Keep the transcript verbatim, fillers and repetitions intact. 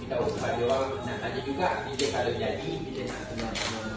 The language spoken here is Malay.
tahu sebab dia orang nak tanya juga bila kalau jadi kita nak kena